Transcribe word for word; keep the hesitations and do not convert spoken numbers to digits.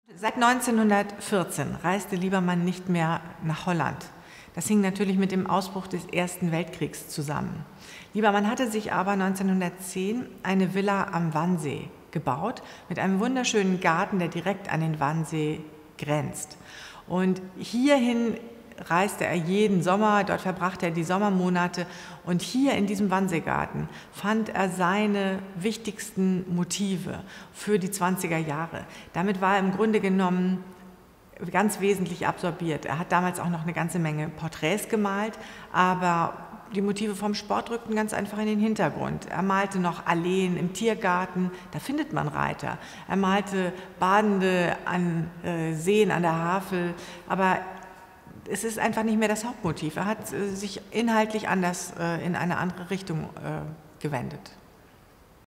Seit neunzehnhundertvierzehn reiste Liebermann nicht mehr nach Holland. Das hing natürlich mit dem Ausbruch des Ersten Weltkriegs zusammen. Liebermann hatte sich aber neunzehnhundertzehn eine Villa am Wannsee gebaut, mit einem wunderschönen Garten, der direkt an den Wannsee grenzt. Und hierhin reiste er jeden Sommer, dort verbrachte er die Sommermonate und hier in diesem Wannseegarten fand er seine wichtigsten Motive für die zwanziger Jahre. Damit war er im Grunde genommen ganz wesentlich absorbiert. Er hat damals auch noch eine ganze Menge Porträts gemalt, aber die Motive vom Sport rückten ganz einfach in den Hintergrund. Er malte noch Alleen im Tiergarten, da findet man Reiter. Er malte Badende an äh, Seen an der Havel, aber es ist einfach nicht mehr das Hauptmotiv. Er hat äh, sich inhaltlich anders äh, in eine andere Richtung äh, gewendet.